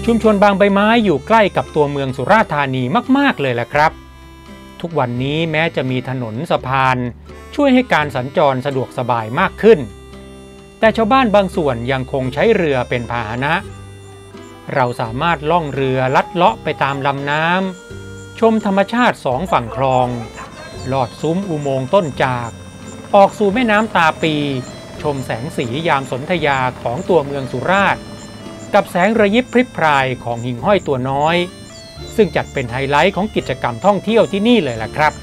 ชุมชนบางใบไม้อยู่ใกล้กับตัวเมืองสุราษฎร์ธานีมากๆเลยแหละครับทุกวันนี้แม้จะมีถนนสะพานช่วยให้การสัญจรสะดวกสบายมากขึ้นแต่ชาวบ้านบางส่วนยังคงใช้เรือเป็นพาหนะเราสามารถล่องเรือลัดเลาะไปตามลำน้ำชมธรรมชาติสองฝั่งคลองลอดซุ้มอุโมงค์ต้นจากออกสู่แม่น้ำตาปีชมแสงสียามสนธยาของตัวเมืองสุราษฎร์กับแสงระยิบพริบพรายของหิ่งห้อยตัวน้อยซึ่งจัดเป็นไฮไลท์ของกิจกรรมท่องเที่ยวที่นี่เลยล่ะครับ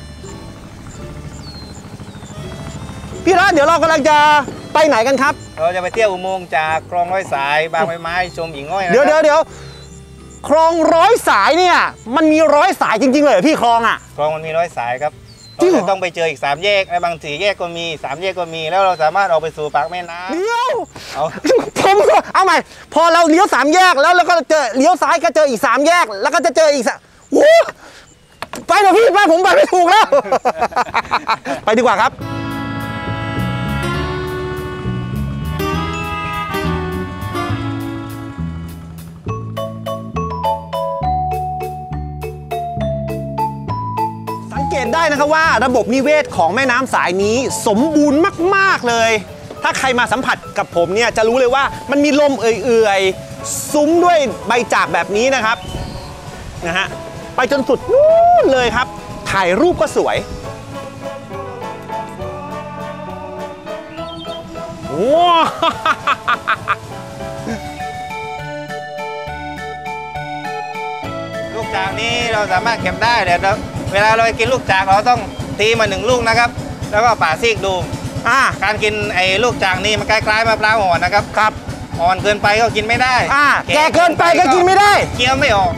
พี่รัฐเดี๋ยวเรากำลังจะไปไหนกันครับเราจะไปเที่ยวอุโมงค์จากคลองร้อยสายบางใบไม้ชมหิ่งห้อยเดี๋ยวคลองร้อยสายเนี่ยมันมีร้อยสายจริงๆเลยพี่คลองอ่ะคลองมันมีร้อยสายครับเราจะต้องไปเจออีก3แยกบาง4แยกก็มี3แยกก็มีแล้วเราสามารถออกไปสู่ปากแม่น้ำเดี๋ยวผมเอาใหม่พอเราเลี้ยว3แยกแล้วก็เจอเลี้ยวซ้ายก็เจออีก3แยกแล้วก็จะเจออีกโอ้ไปเถอะพี่ไปผมไปไม่ถูกแล้ว ไปดีกว่าครับสังเกตได้นะครับว่าระบบนิเวศของแม่น้ำสายนี้สมบูรณ์มากๆเลยถ้าใครมาสัมผัสกับผมเนี่ยจะรู้เลยว่ามันมีลมเอื่อยๆซุ้มด้วยใบจากแบบนี้นะครับนะฮะไปจนสุดนู้นเลยครับถ่ายรูปก็สวยว้าวลูกจากนี้เราสามารถเก็บได้เดี๋ยวเวลาเรากินลูกจากเราต้องตีมา1 ลูกนะครับแล้วก็ป่าซีกดูการกินไอ้ลูกจากนี่มันคล้ายๆมะพร้าวอ่อนนะครับครับอ่อนเกินไปก็กินไม่ได้แก่เกินไปก็กินไม่ได้เคี้ยวไม่ออก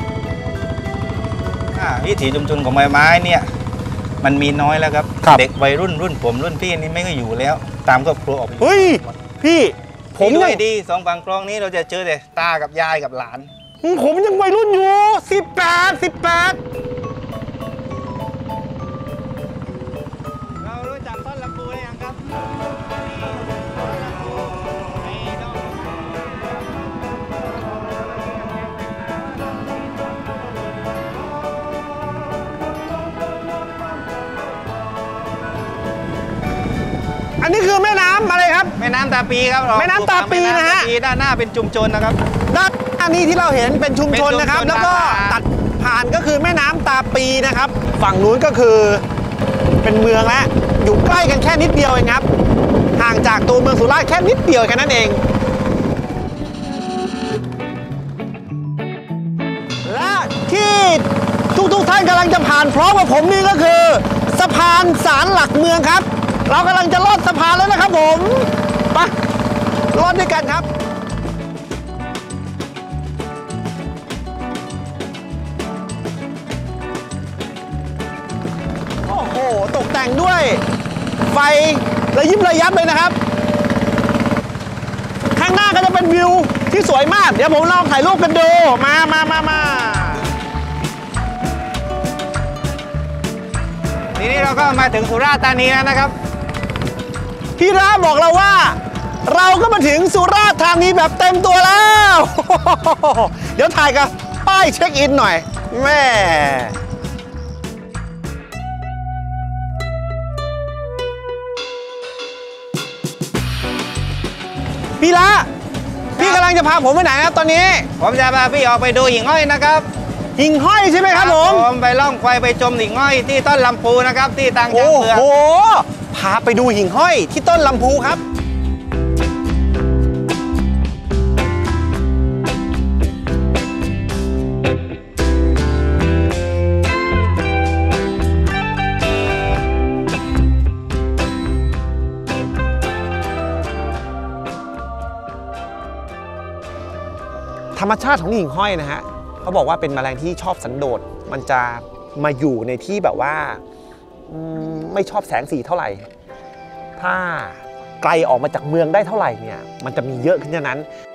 วิถีชุมชนของใบไม้เนี่ยมันมีน้อยแล้วครับเด็กวัยรุ่นผมรุ่นพี่นี่ไม่ก็อยู่แล้วตามครอบครัวออกไปเฮ้ยพี่ผมด้วยดี2 ฝั่งคลองนี้เราจะเจอแต่ตากับยายกับหลานผมยังวัยรุ่นอยู่18 เรารู้จักต้นลำพูได้ยังครับอันนี้คือแม่น้ำอะไรครับแม่น้ำตาปีครับแม่น้ำตาปีนะฮะด้านหน้าเป็นชุมชนนะครับด้านหน้านี้ที่เราเห็นเป็นชุมชนนะครับแล้วก็ตัดผ่านก็คือแม่น้ำตาปีนะครับฝั่งนู้นก็คือเป็นเมืองแล้วอยู่ใกล้กันแค่นิดเดียวเองครับห่างจากตัวเมืองสุราษฎร์แค่นิดเดียวแค่นั้นเองและที่ทุกท่านกำลังจะผ่านพร้อมกับผมนี่ก็คือสะพานศาลหลักเมืองครับเรากำลังจะลอดสะพานแล้วนะครับผมไปลอดด้วยกันครับโอ้โหตกแต่งด้วยไฟระยิบระยับเลยนะครับข้างหน้าก็จะเป็นวิวที่สวยมากเดี๋ยวผมลองถ่ายรูปกันดูมาทีนี้เราก็มาถึงสุราษฎร์ธานีแล้วนะครับพี่ระบอกเราว่าเราก็มาถึงสุราษฎร์ธานีแบบเต็มตัวแล้วเดี๋ยวถ่ายกับป้ายเช็คอินหน่อยแม่พี่ละพี่กำลังจะพาผมไปไหนครับตอนนี้ผมจะพาพี่ออกไปดูหิ่งห้อยนะครับหิ่งห้อยใช่ไหมครับผมไปล่องไฟไปชมหิ่งห้อยที่ต้นลำพูนะครับที่ต่างจากเมืองโอ้โหพาไปดูหิ่งห้อยที่ต้นลำพูครับธรรมชาติของหิ่งห้อยนะฮะเขาบอกว่าเป็นแมลงที่ชอบสันโดษมันจะมาอยู่ในที่แบบว่าไม่ชอบแสงสีเท่าไหร่ถ้าไกลออกมาจากเมืองได้เท่าไหร่เนี่ยมันจะมีเยอะขึ้นเท่านั้น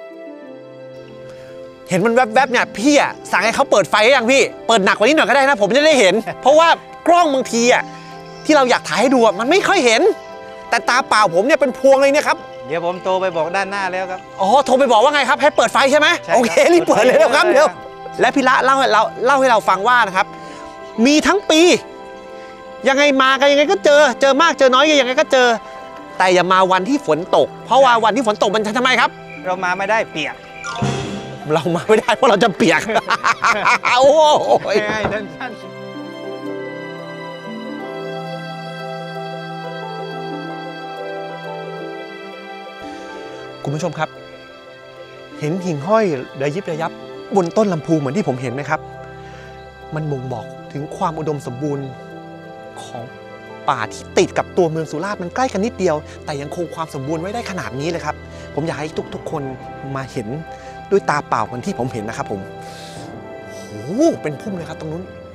เห็นมันแวบๆเนี่ยพี่อ่ะสั่งให้เขาเปิดไฟให้ยังพี่เปิดหนักกว่านี้หน่อยก็ได้นะผมจะได้เห็น เพราะว่ากล้องบางทีอ่ะที่เราอยากถ่ายให้ดูมันไม่ค่อยเห็นแต่ตาเปล่าผมเนี่ยเป็นพวงเลยเนี่ยครับเดี๋ยวผมโทรไปบอกด้านหน้าแล้วครับอ๋อโทรไปบอกว่าไงครับให้เปิดไฟใช่ไหมใช่ครับโอเครีบเปิดเลยแล้วครับเปิดไฟเดี๋ยวเลยและพี่ละเล่าให้เราฟังว่านะครับ มีทั้งปี ยังไงมากันยังไงก็เจอมากเจอน้อยก็ยังไงก็เจอ แต่อย่ามาวันที่ฝนตก เพราะว่าวันที่ฝนตกมันจะทำไมครับเรามาไม่ได้เปียกเรามาไม่ได้เพราะเราจะเปียก โอ้ยง่ายๆสั้นคุณผู้ชมครับ เห็นหิ่งห้อยระยิบระยับบนต้นลำพูเหมือนที่ผมเห็นไหมครับ มันบ่งบอกถึงความอุดมสมบูรณ์ของป่าที่ติดกับตัวเมืองสุราษฎร์มันใกล้กันนิดเดียว แต่ยังคงความสมบูรณ์ไว้ได้ขนาดนี้เลยครับ ผมอยากให้ทุกๆคนมาเห็นด้วยตาเปล่าเหมือนที่ผมเห็นนะครับผมโอ้โหเป็นพุ่มเลยครับตรงนู้น